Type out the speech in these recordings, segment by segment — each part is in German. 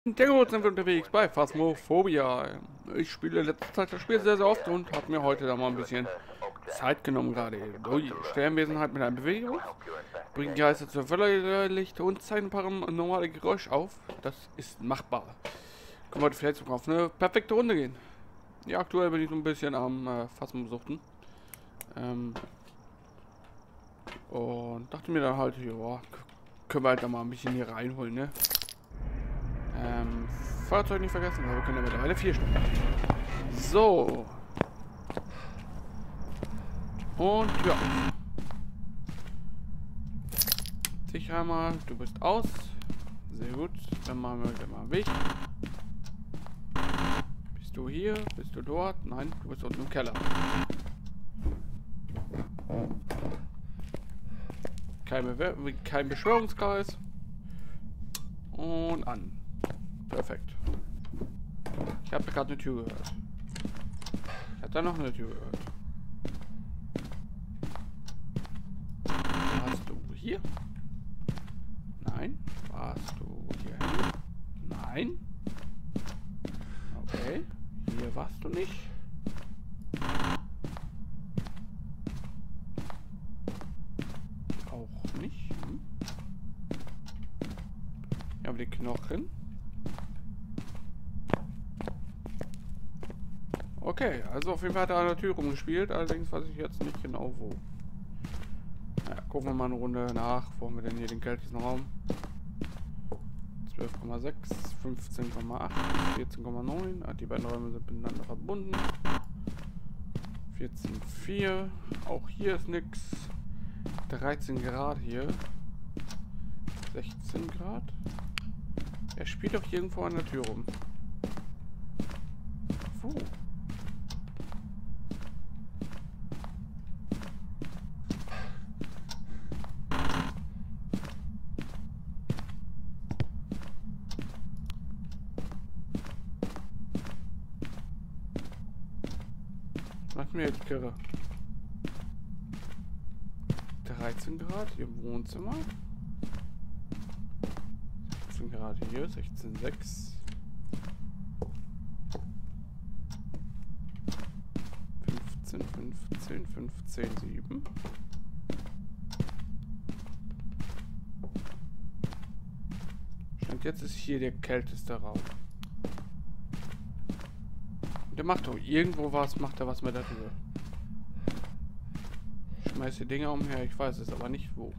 Der Gott sind wir unterwegs bei Phasmophobia. Ich spiele letzte Zeit das Spiel sehr, sehr oft und habe mir heute da mal ein bisschen Zeit genommen gerade. Ui, Sternwesenheit mit einer Bewegung, bringen Geister zur Völlerlicht und zeigen ein paar normale Geräusche auf. Das ist machbar. Können wir heute vielleicht sogar auf eine perfekte Runde gehen. Ja, aktuell bin ich so ein bisschen am Phasmosuchten. Und dachte mir dann halt, ja, können wir halt da mal ein bisschen hier reinholen, ne? Fahrzeug nicht vergessen, aber wir können ja mittlerweile 4 Stück. So. Und ja. Dich einmal, du bist aus. Sehr gut. Dann machen wir mal einen Weg. Bist du hier? Bist du dort? Nein, du bist unten im Keller. Kein Beschwörungskreis. Und an. Perfekt. Ich habe gerade eine Tür gehört. Ich habe da noch eine Tür gehört. Warst du hier? Nein. Warst du hier hin? Nein. Okay. Hier warst du nicht. Auch nicht. Hier haben wir die Knochen. Okay, also auf jeden Fall hat er an der Tür rumgespielt, allerdings weiß ich jetzt nicht genau wo. Ja, gucken wir mal eine Runde nach. Wo haben wir denn hier den kältesten Raum? 12,6, 15,8, 14,9. Die beiden Räume sind miteinander verbunden. 14,4. Auch hier ist nix. 13 Grad hier. 16 Grad. Er spielt doch irgendwo an der Tür rum. Wo? Macht mir jetzt Kirre. 13 Grad hier im Wohnzimmer. 16 Grad hier, 16,6. 15,7. Stand jetzt ist hier der kälteste Raum. Der macht doch irgendwo was, macht er was mit der Tür. Schmeißt die Dinger umher, ich weiß es aber nicht wo.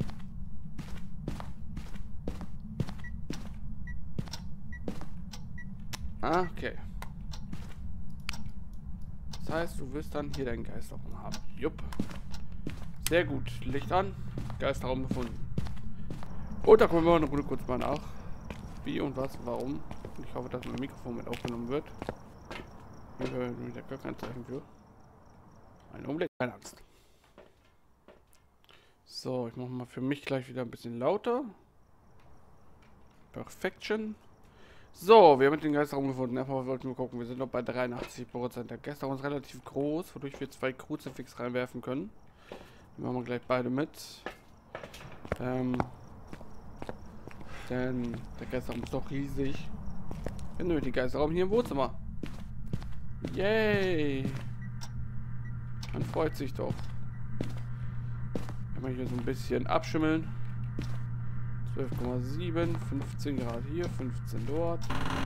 Ah, okay. Das heißt, du wirst dann hier deinen Geisterraum haben. Jupp. Sehr gut. Licht an. Geisterraum gefunden. Und da kommen wir eine Runde kurz mal nach. Wie und was, warum. Ich hoffe, dass mein Mikrofon mit aufgenommen wird. Hier hören wir wieder gar kein Zeichen für. Ein Augenblick. Keine Angst. So, ich mache mal für mich gleich wieder ein bisschen lauter. Perfection. So, wir haben den Geisterraum gefunden. Erstmal wollten wir gucken. Wir sind noch bei 83%. Der Geisterraum ist relativ groß, wodurch wir 2 Kruzifix reinwerfen können. Die machen wir gleich beide mit. Denn der Geisterraum ist doch riesig. Finden wir den Geisterraum hier im Wohnzimmer. Yay! Man freut sich doch. Kann man hier so ein bisschen abschimmeln. 12,7, 15 Grad hier, 15 dort.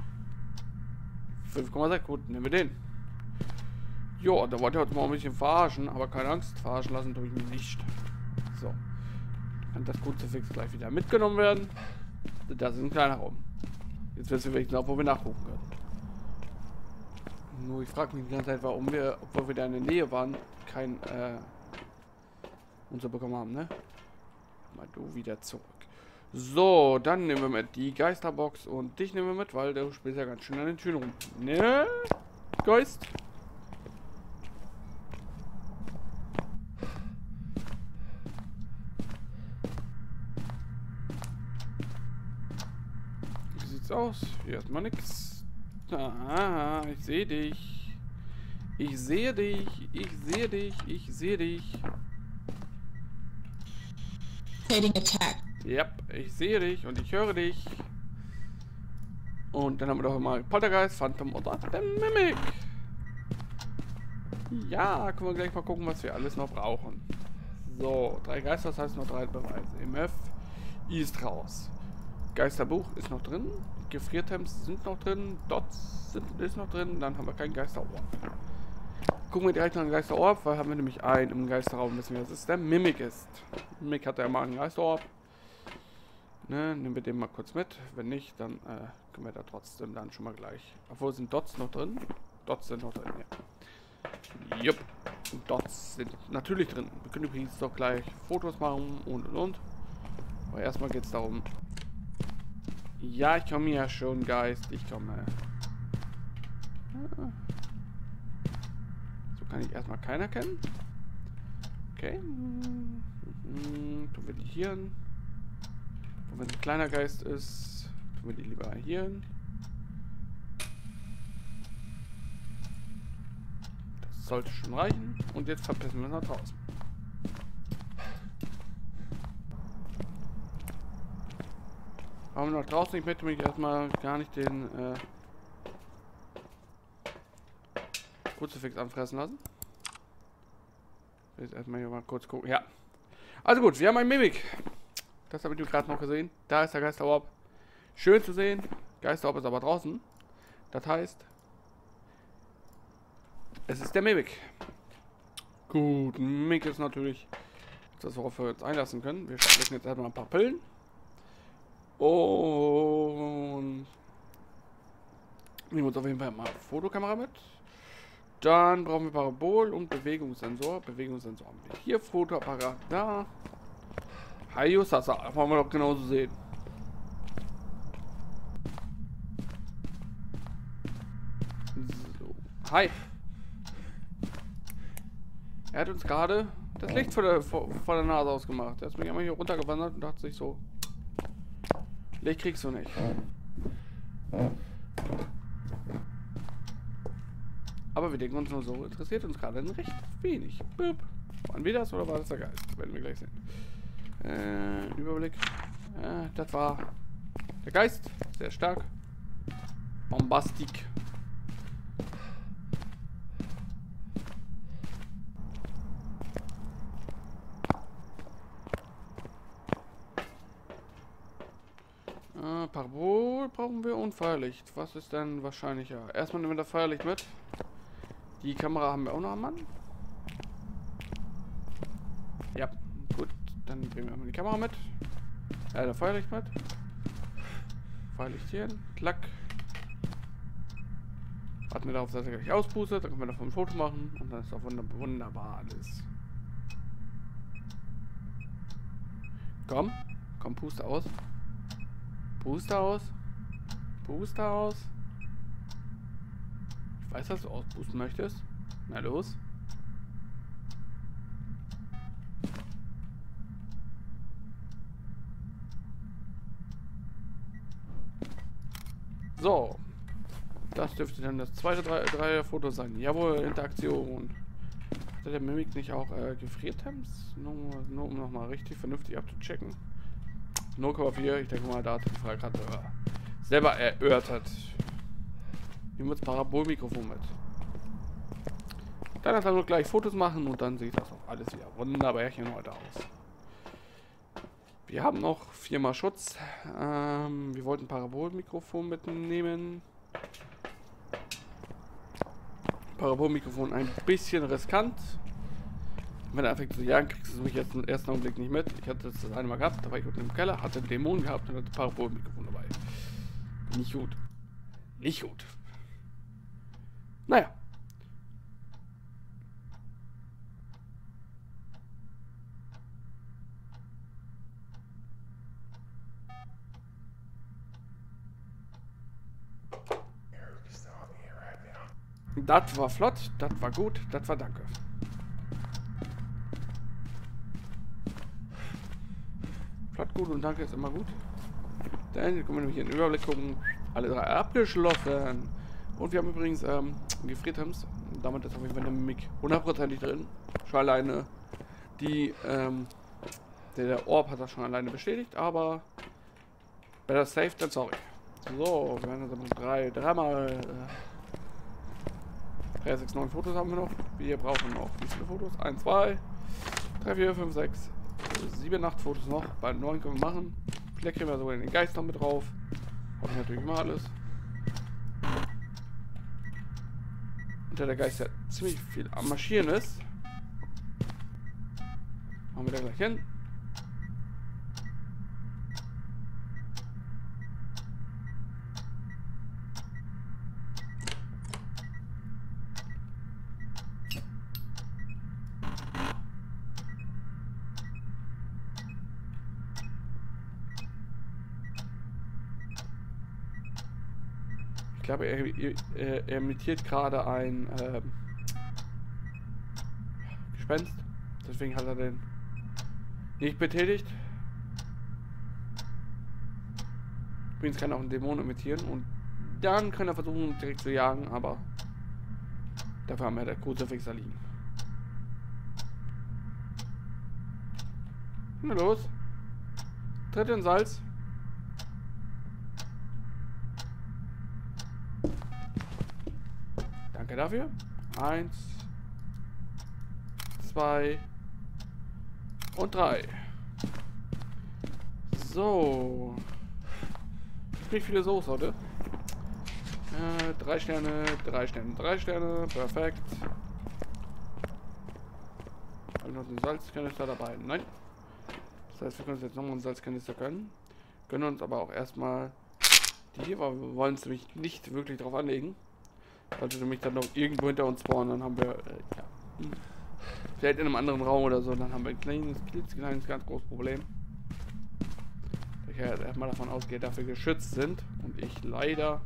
5,6, gut, nehmen wir den. Jo, da wollte ich heute mal ein bisschen verarschen, aber keine Angst, verarschen lassen tue ich mich nicht. So. Kann das Kruzifix gleich wieder mitgenommen werden. Das ist ein kleiner Raum. Jetzt wissen wir wenigstens auch, wo wir nachgucken können. Nur ich frage mich die ganze Zeit, warum wir, obwohl wir da in der Nähe waren, kein unser bekommen haben, ne? Mal du wieder zurück. So, dann nehmen wir mit die Geisterbox und dich nehmen wir mit, weil du spielst ja ganz schön an den Türen rum. Ne? Geist? Wie sieht's aus? Hier erstmal nix. Ah, ich sehe dich. Ich sehe dich. Ich sehe dich. Ich sehe dich. Attack. Ja, ich sehe dich und ich höre dich. Und dann haben wir doch mal Poltergeist, Phantom und der Mimic. Ja, können wir gleich mal gucken, was wir alles noch brauchen. So, 3 Geister, das heißt noch 3 Beweise. MF ist raus. Geisterbuch ist noch drin. Gefriertemps sind noch drin. Dots ist noch drin. Dann haben wir keinen Geisterorb. Gucken wir direkt nach dem Geisterorb, weil haben wir nämlich einen im Geisterraum, wissen wir, dass es der Mimic ist. Mimic hat ja mal einen Geisterorb. Ne, nehmen wir den mal kurz mit. Wenn nicht, dann können wir da trotzdem dann schon mal gleich. Obwohl, sind Dots noch drin? Dots sind noch drin, ja. Jupp. Dots sind natürlich drin. Wir können übrigens doch gleich Fotos machen und. Aber erstmal geht es darum. Ja, ich komme ja schon, Geist. Ich komme. Ja. So kann ich erstmal keiner kennen. Okay. Tun wir die hier hin. Und wenn es ein kleiner Geist ist, tun wir die lieber hier hin. Das sollte schon reichen. Und jetzt verpissen wir uns nach draußen. Aber nach draußen, ich möchte mich erstmal gar nicht den Kruzifix anfressen lassen. Jetzt erstmal hier mal kurz gucken. Ja. Also gut, wir haben einen Mimic. Das habe ich gerade noch gesehen. Da ist der Geisterorb. Schön zu sehen. Geisterorb ist aber draußen. Das heißt, es ist der Mimic. Gut, Mimic ist natürlich das, worauf wir uns einlassen können. Wir stecken jetzt erstmal ein paar Pillen. Und nehmen uns auf jeden Fall mal Fotokamera mit. Dann brauchen wir Parabol und Bewegungssensor. Bewegungssensor haben wir hier, Fotoapparat da. Hayo Sasa, wollen wir doch genauso sehen. So. Hi. Er hat uns gerade das Licht vor der Nase ausgemacht. Er ist mich einmal hier runtergewandert und dachte sich so, Licht kriegst du nicht. Aber wir denken uns nur so, interessiert uns gerade recht wenig. Böp. Waren wir das oder war das der Geist? Werden wir gleich sehen. Überblick. Das war der Geist. Sehr stark. Bombastik. Parabol brauchen wir und Feuerlicht. Was ist denn wahrscheinlicher? Erstmal nehmen wir das Feuerlicht mit. Die Kamera haben wir auch noch am Mann. Ja, gut. Dann bringen wir mal die Kamera mit. Das Feuerlicht mit. Feuerlicht hier. Klack. Warten wir darauf, dass er gleich auspustet. Dann können wir davon ein Foto machen. Und dann ist auch wunderbar alles. Komm. Komm, puste aus. Puste aus. Puste aus. Ich weiß, dass du auspusten möchtest. Na los. So. Das dürfte dann das zweite Foto sein. Jawohl, Interaktion. Hat der Mimic nicht auch Gefriertemps? Nur um nochmal richtig vernünftig abzuchecken. 0,4, ich denke mal, da hat die Frage gerade selber erörtert. Nehmen wir das Parabolmikrofon mit. Dann hat er nur gleich Fotos machen und dann sieht das auch alles wieder wunderbärchen heute aus. Wir haben noch 4 Schutz. Wir wollten Parabolmikrofon mitnehmen. Parabolmikrofon ein bisschen riskant. Wenn er anfängt zu jagen, kriegst du mich jetzt im ersten Augenblick nicht mit. Ich hatte das einmal gehabt, da war ich unten im Keller, hatte einen Dämon gehabt und hatte Parabolmikrofon dabei. Nicht gut. Nicht gut. Naja. Das war flott, das war gut, das war danke. Flott, gut und danke ist immer gut. Dann können wir nämlich hier einen Überblick gucken. Alle 3 abgeschlossen. Und wir haben übrigens Gefriertemps. Damit ist auf jeden Fall eine Mimik 100%ig drin. Schon alleine die, der Orb hat das schon alleine bestätigt, aber better safe than sorry. So, wir werden also dreimal 3, 6, 9 Fotos haben wir noch. Wir brauchen noch wie viele Fotos? 1, 2, 3, 4, 5, 6, 7, 8 Fotos noch. Bei 9 können wir machen. Vielleicht kriegen wir sogar den Geist noch mit drauf. Habe ich natürlich immer alles. Und da der Geist ja ziemlich viel am Marschieren ist, machen wir da gleich hin. Ich glaube, er imitiert gerade ein Gespenst. Deswegen hat er den nicht betätigt. Übrigens kann er auch einen Dämon imitieren und dann kann er versuchen, direkt zu jagen, aber dafür haben wir der Kruzifix da liegen. Na los. Tritt in Salz. Danke dafür. 1, 2 und 3. So. Nicht viele Soße heute. 3 Sterne, 3 Sterne, 3 Sterne. Perfekt. Habe ich noch den Salzkanister dabei? Nein. Das heißt, wir können uns jetzt nochmal einen Salzkanister gönnen. Gönnen uns aber auch erstmal die, weil wir wollen es nämlich nicht wirklich drauf anlegen. Sollte nämlich dann noch irgendwo hinter uns spawnen, dann haben wir, ja, vielleicht in einem anderen Raum oder so, dann haben wir ein kleines, ganz großes Problem. Ich ja erstmal davon ausgehe, dass wir geschützt sind und ich leider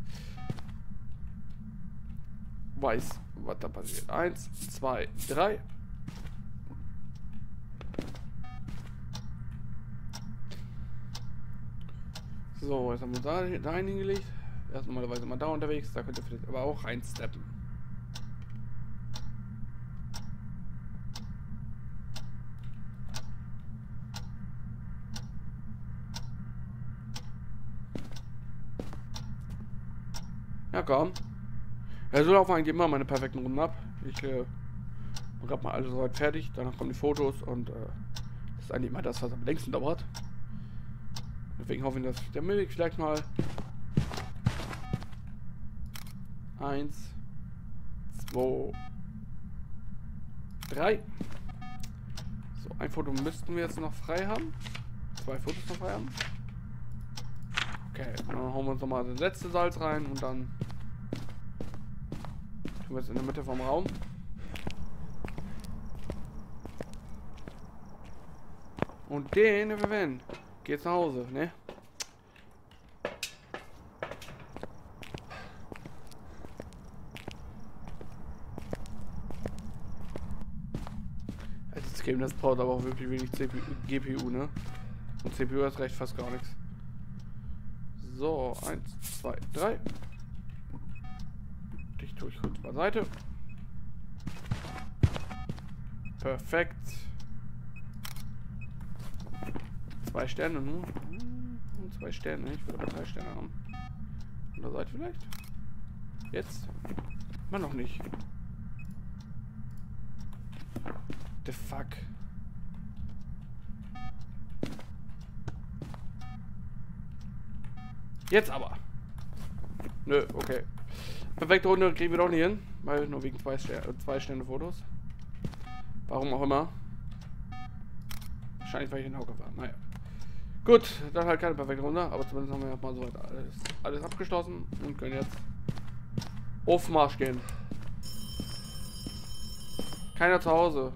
weiß, was da passiert. 1, 2, 3. So, jetzt haben wir da hingelegt. Er ist normalerweise mal da unterwegs, da könnt ihr vielleicht aber auch reinsteppen. Ja komm. Ja, so laufen eigentlich immer meine perfekten Runden ab. Ich habe mal alles soweit fertig, danach kommen die Fotos und das ist eigentlich immer das, was am längsten dauert. Deswegen hoffe ich, dass der Milch vielleicht mal 1, 2, 3. So, ein Foto müssten wir jetzt noch frei haben. 2 Fotos noch frei haben. Okay, dann hauen wir uns nochmal das letzte Salz rein und dann tun wir es in der Mitte vom Raum. Und den verwenden. Geht's nach Hause, ne? Das Game, das braucht aber auch wirklich wenig GPU, ne? Und CPU hat recht fast gar nichts. So, 1, 2, 3. Dich tue ich kurz beiseite. Perfekt. 2 Sterne nur. 2 Sterne, ich würde aber 3 Sterne haben. An der Seite vielleicht? Jetzt? Immer noch nicht. The fuck. Jetzt aber. Nö, okay. Perfekte Runde kriegen wir doch nicht hin, weil nur wegen 2 Sterne Fotos. Warum auch immer. Wahrscheinlich, weil ich in Hauke war. Naja. Gut, dann halt keine perfekte Runde, aber zumindest haben wir mal so alles abgeschlossen und können jetzt auf Marsch gehen. Keiner zu Hause.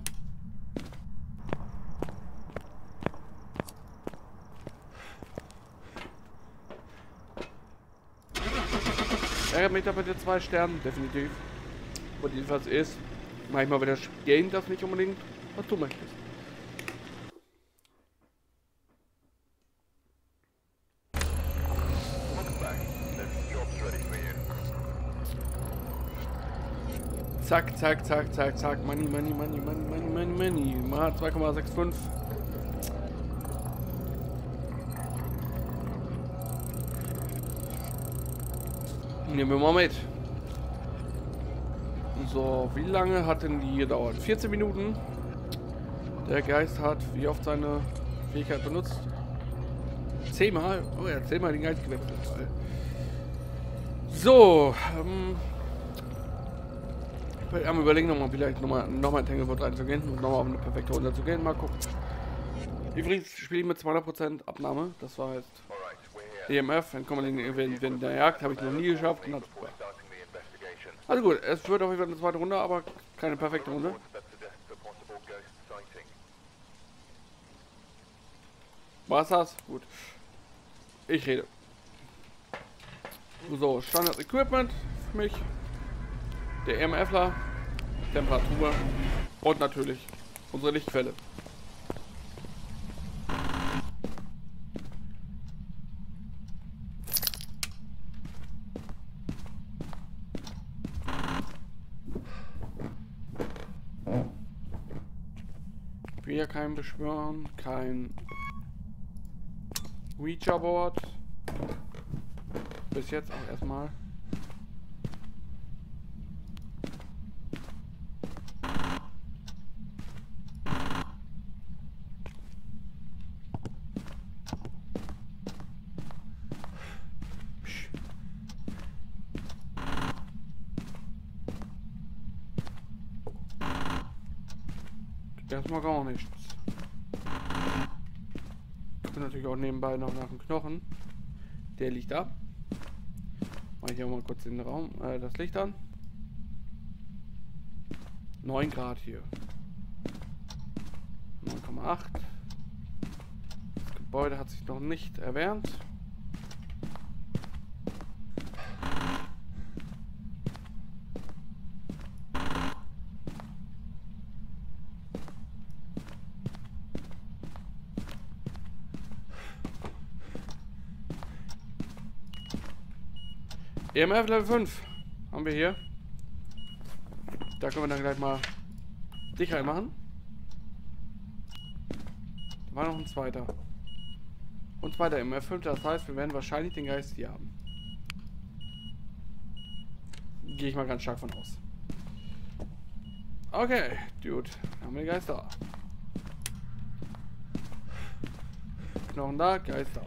Ärgert mich da mit den 2 Sternen, definitiv. Und jedenfalls ist, manchmal wird das Game das nicht unbedingt, was du möchtest. Zack, zack, zack, zack, zack. Money, money, money, money, money, money, money. Mal 2,65. Nehmen wir mal mit. So, wie lange hat denn die gedauert? 14 Minuten. Der Geist hat wie oft seine Fähigkeit benutzt? 10-mal? Oh ja, 10-mal den Geist gewechselt. So, ich werde überlegen, nochmal vielleicht nochmal in Tangleford reinzugehen und nochmal auf eine perfekte Runde zu gehen. Mal gucken. Übrigens spiele ich mit 200% Abnahme. Das war jetzt EMF. Wenn kommen in der Jagd habe ich noch nie geschafft. Na, super. Also gut, es wird auf jeden Fall eine zweite Runde, aber keine perfekte Runde. Was das? Gut. Ich rede. So, Standard Equipment für mich. Der EMFler, Temperatur und natürlich unsere Lichtquelle. Ich will ja keinen beschwören, kein Ouija-Board. Bis jetzt auch erstmal. Erstmal gar nichts. Ich bin natürlich auch nebenbei noch nach dem Knochen. Der liegt da. Mache ich hier mal kurz den Raum, das Licht an. 9 Grad hier. 9,8. Das Gebäude hat sich noch nicht erwärmt. EMF Level 5 haben wir hier. Da können wir dann gleich mal dich reinmachen. Da war noch ein zweiter. Und zweiter EMF 5, das heißt, wir werden wahrscheinlich den Geist hier haben. Gehe ich mal ganz stark von aus. Okay, Dude. Dann haben wir den Geist da. Knochen da, Geist da.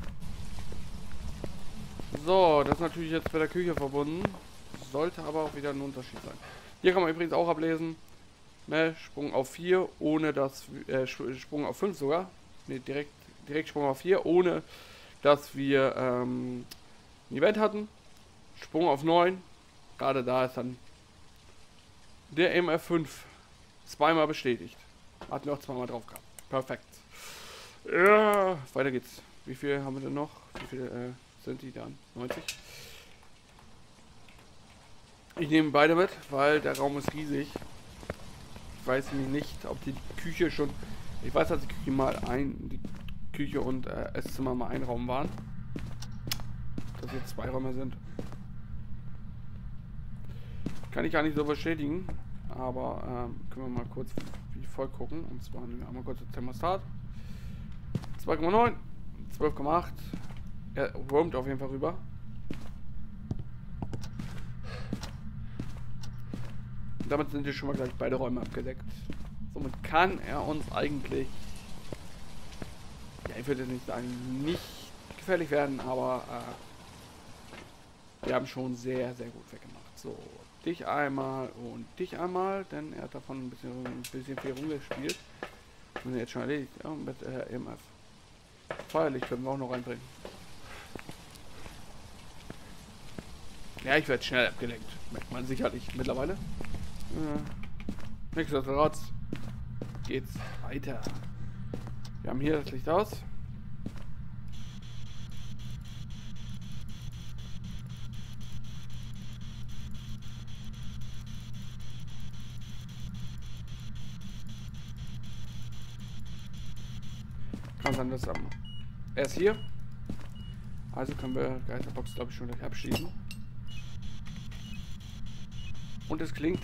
So, das ist natürlich jetzt mit der Küche verbunden. Sollte aber auch wieder ein Unterschied sein. Hier kann man übrigens auch ablesen. Ne, Sprung auf 4, ohne dass... Sprung auf 5 sogar. Ne, direkt Sprung auf 4, ohne dass wir ein Event hatten. Sprung auf 9. Gerade da ist dann der MF5 zweimal bestätigt. Hatten wir auch zweimal drauf gehabt. Perfekt. Ja, weiter geht's. Wie viel haben wir denn noch? Wie viele sind die dann? 90? Ich nehme beide mit, weil der Raum ist riesig. Ich weiß nämlich nicht, ob die Küche schon... Ich weiß, dass die Küche und Esszimmer mal ein Raum waren. Dass jetzt 2 Räume sind. Kann ich gar nicht so bestätigen. Aber können wir mal kurz wie folgt gucken. Und zwar nehmen wir einmal kurz das Thermostat. 2,9, 12,8. Er roamt auf jeden Fall rüber. Damit sind hier schon mal gleich beide Räume abgedeckt. Somit kann er uns eigentlich, ja, ich würde nicht sagen, nicht gefährlich werden, aber wir haben schon sehr, sehr gut weggemacht. So, dich einmal und dich einmal, denn er hat davon ein bisschen viel rumgespielt. Und jetzt schon erledigt, ja, mit EMF. Feierlich können wir auch noch reinbringen. Ja, ich werde schnell abgelenkt. Merkt man sicherlich mittlerweile. Nichtsdestotrotz geht's weiter. Wir haben hier das Licht aus. Kann sein, dass er ist hier. Also können wir Geisterbox, glaube ich, schon gleich abschließen. Und es klingt.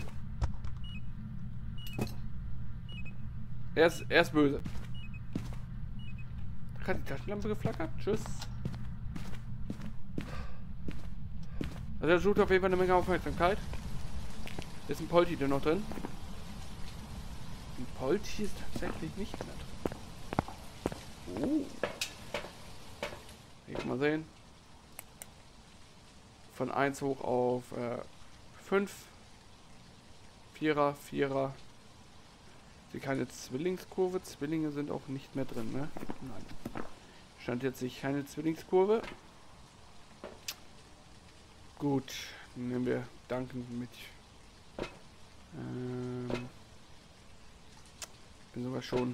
Er ist böse. Da hat die Taschenlampe geflackert. Tschüss. Also er sucht auf jeden Fall eine Menge Aufmerksamkeit. Ist ein Polti denn noch drin? Ein Polti ist tatsächlich nicht mehr drin. Oh. Hier mal sehen. Von 1 hoch auf 5. Vierer, Vierer. Sie keine Zwillingskurve. Zwillinge sind auch nicht mehr drin, ne? Nein. Stand jetzt sich keine Zwillingskurve. Gut, nehmen wir dankend mit. Bin sogar schon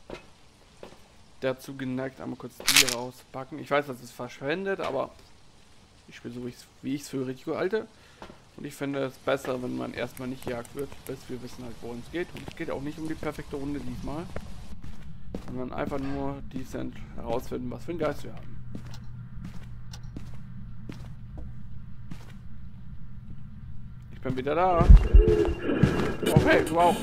dazu geneigt, einmal kurz die rauspacken. Ich weiß, das ist verschwendet, aber ich spiele so, wie ich es für richtig gut halte. Und ich finde es besser, wenn man erstmal nicht gejagt wird, bis wir wissen halt, worum es geht. Und es geht auch nicht um die perfekte Runde diesmal, sondern einfach nur decent herausfinden, was für einen Geist wir haben. Ich bin wieder da. Okay, du auch.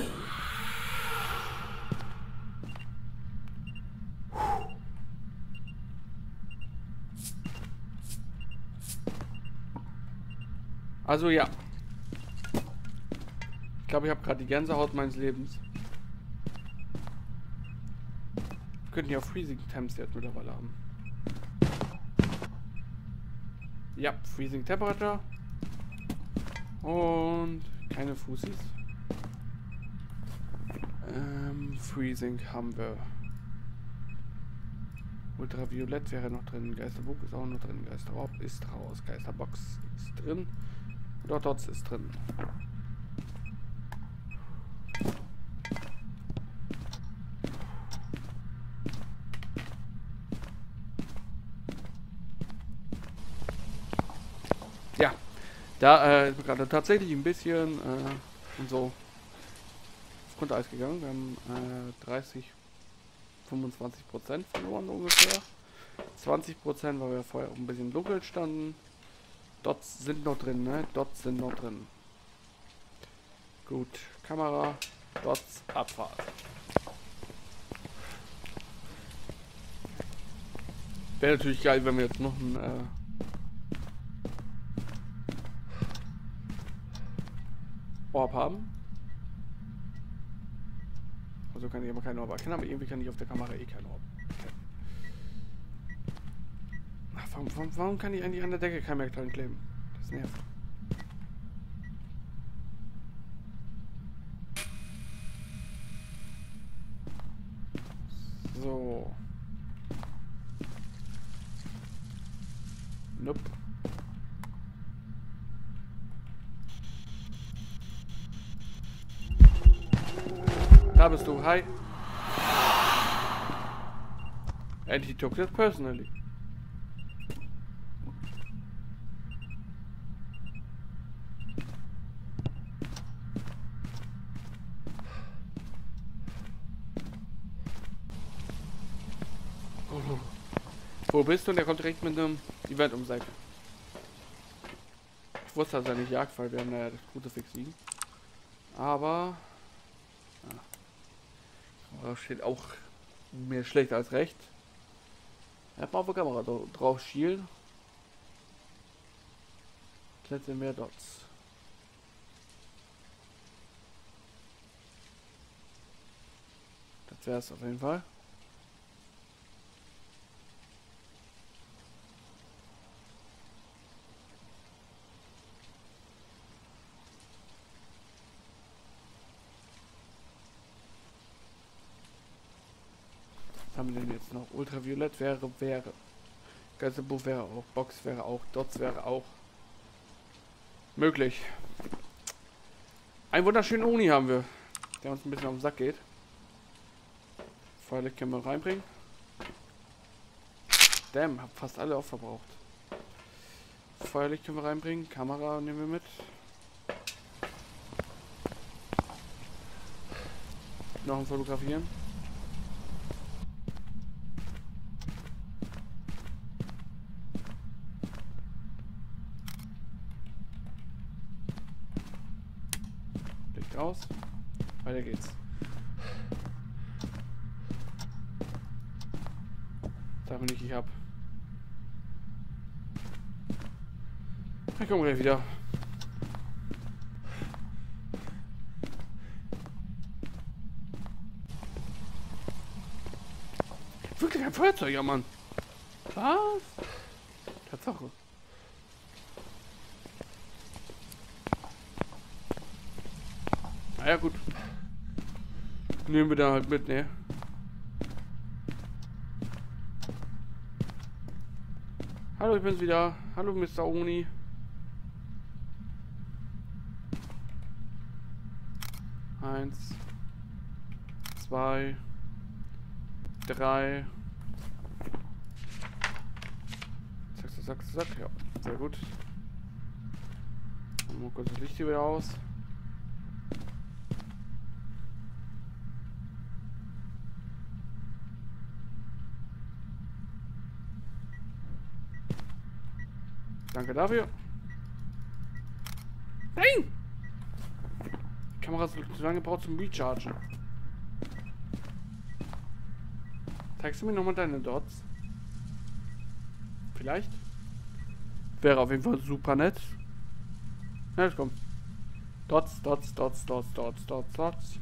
Also ja. Ich glaube, ich habe gerade die Gänsehaut meines Lebens. Wir könnten ja Freezing Temps jetzt mittlerweile haben. Ja, Freezing Temperature. Und keine Fußis. Freezing haben wir. Ultraviolett wäre noch drin. Geisterbuch ist auch noch drin. Geisterorb ist raus. Geisterbox ist drin. Und Dots ist drin. Ja, da ist mir gerade tatsächlich ein bisschen und so auf Grundeis gegangen. Wir haben 25% verloren ungefähr. 20%, weil wir vorher auch ein bisschen dunkel standen. Dots sind noch drin, ne? Dots sind noch drin. Gut, Kamera, Dots, Abfahrt. Wäre natürlich geil, wenn wir jetzt noch ein Orb haben. Also kann ich aber keinen Orb erkennen, aber irgendwie kann ich auf der Kamera eh keinen Orb erkennen. Ach, warum kann ich eigentlich an der Decke kein Merk dran kleben? Das nervt. So. Nope. Da bist du, hi. And he took that personally. Oh. Wo bist du? Und der kommt direkt mit einem Event um Seite. Ich wusste, dass er nicht jagt, weil wir haben ja das Kruzifix liegen. Aber da steht auch mehr schlecht als recht. Er hat mal auf der Kamera drauf schielen. Plätze mehr Dots. Das wäre es auf jeden Fall. Was haben wir denn jetzt noch? Ultraviolett wäre. Geisterbuch wäre auch. Box wäre auch. Dots wäre auch. Möglich. Einen wunderschönen Uni haben wir, der uns ein bisschen auf den Sack geht. Feuerlicht können wir reinbringen. Damn, hab fast alle aufverbraucht. Feuerlicht können wir reinbringen. Kamera nehmen wir mit. Noch ein Fotografieren. Licht aus. Weiter geht's. Sag mir nicht, ich hab. Ich komme gleich wieder. Wirklich ein Feuerzeug, ja Mann. Was? Tatsache. Na ja, gut. Nehmen wir da halt mit, ne? Hallo, ich bin's wieder. Hallo, Mr. Oni. Eins, zwei, drei. Zack, zack, zack, zack. Ja, sehr gut. Mal kurz das Licht hier wieder aus. Danke dafür. Nein! Die Kamera ist zu lange gebraucht zum Rechargen. Zeigst du mir nochmal deine Dots? Vielleicht? Wäre auf jeden Fall super nett. Na, jetzt kommt. Dots, Dots, Dots, Dots, Dots, Dots, Dots.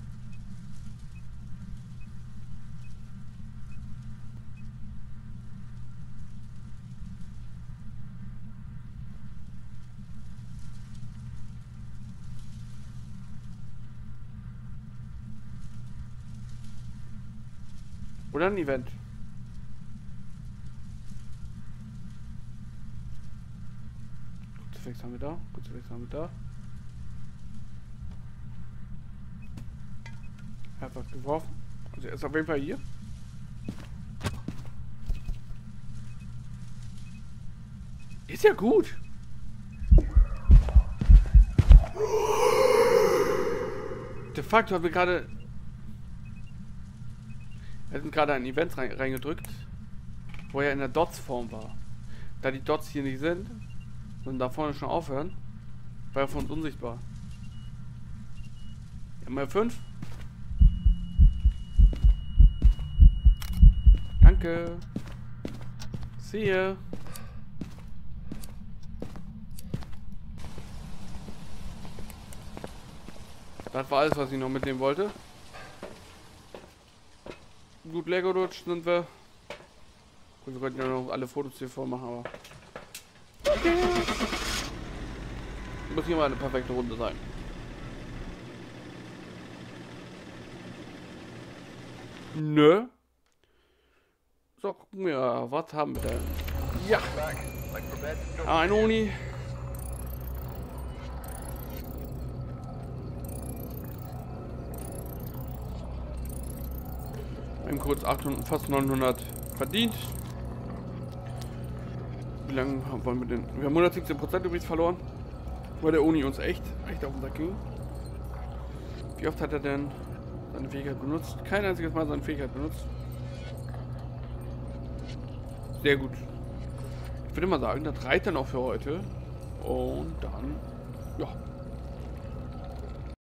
Oder ein Event. Kruzifix haben wir da. Kruzifix haben wir da. Er hat was geworfen. Also er ist auf jeden Fall hier. Ist ja gut. De facto haben wir gerade... Wir hatten gerade ein Event reingedrückt, wo er in der Dots-Form war. Da die Dots hier nicht sind, sondern da vorne schon aufhören, war er von uns unsichtbar. Mal 5. Danke. Sehe. Das war alles, was ich noch mitnehmen wollte. Gut, Lego Dutch sind wir. Gut, wir könnten ja noch alle Fotos hier vormachen, aber. Okay. Muss hier mal eine perfekte Runde sein. Nö. So, gucken wir, was haben wir denn? Ja! Ein Oni. Kurz 800, fast 900 verdient. Wie lange wollen wir denn? Wir haben 117% übrigens verloren, weil der Oni uns echt auf den Sack ging. Wie oft hat er denn seine Fähigkeit benutzt? Kein einziges Mal seine Fähigkeit benutzt. Sehr gut. Ich würde mal sagen, das reicht dann auch für heute. Und dann, ja.